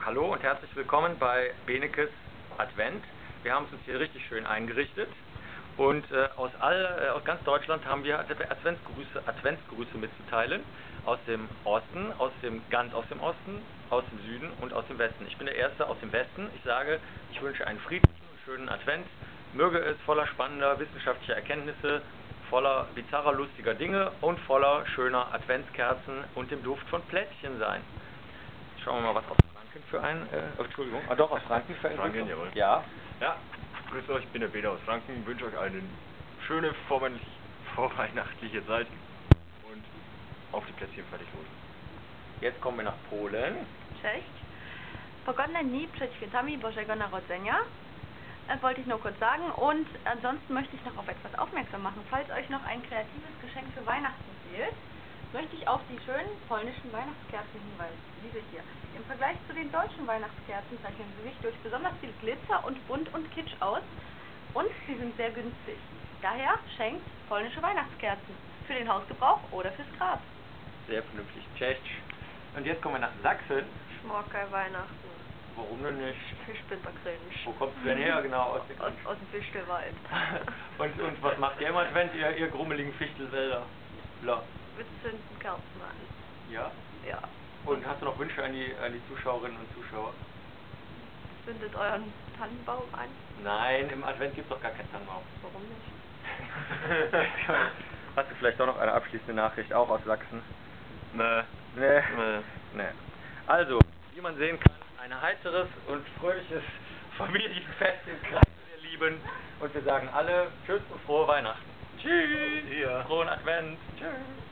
Hallo und herzlich willkommen bei Benekes Advent. Wir haben es uns hier richtig schön eingerichtet und aus ganz Deutschland haben wir Adventsgrüße mitzuteilen. Aus dem Osten, ganz aus dem Osten, aus dem Süden und aus dem Westen. Ich bin der Erste aus dem Westen. Ich sage, ich wünsche einen friedlichen und schönen Advent. Möge es voller spannender wissenschaftlicher Erkenntnisse, voller bizarrer lustiger Dinge und voller schöner Adventskerzen und dem Duft von Plätzchen sein. Schauen wir mal, was aus Franken für ein, aus Franken für ein Franken, jawohl. Ja. Ja, grüß euch, ich bin der Peter aus Franken, wünsche euch eine schöne vorweihnachtliche Zeit und auf die Plätzchen fertig holen. Jetzt kommen wir nach Polen. Cześć. Pogodne dni przed świętami Bożego Narodzenia wollte ich nur kurz sagen, und ansonsten möchte ich noch auf etwas aufmerksam machen. Falls euch noch ein kreatives Geschenk für Weihnachten fehlt, möchte ich auf die schönen polnischen Weihnachtskerzen hinweisen. Diese hier. Im Vergleich zu den deutschen Weihnachtskerzen zeichnen sie sich durch besonders viel Glitzer und Bunt und Kitsch aus, und sie sind sehr günstig. Daher schenkt polnische Weihnachtskerzen für den Hausgebrauch oder fürs Grab. Sehr vernünftig. Cześć. Und jetzt kommen wir nach Sachsen. Ich mag kein Weihnachten. Warum denn nicht? Ich bin da cringe. Wo kommst du denn her, genau? Aus dem Fichtelwald. und was macht ihr im Advent, ihr grummeligen Fichtelwälder? Wir zünden Kerzen an. Ja? Ja. Und hast du noch Wünsche an die Zuschauerinnen und Zuschauer? Zündet euren Tannenbaum an. Nein, im Advent gibt es doch gar keinen Tannenbaum. Warum nicht? Hast du vielleicht doch noch eine abschließende Nachricht, auch aus Sachsen? Nee. Nee. Nee. Nee. Also, wie man sehen kann, ein heiteres und fröhliches Familienfest im Kreise der Lieben. Und wir sagen alle Tschüss und frohe Weihnachten. Tschüss. Ja. Frohen Advent. Tschüss.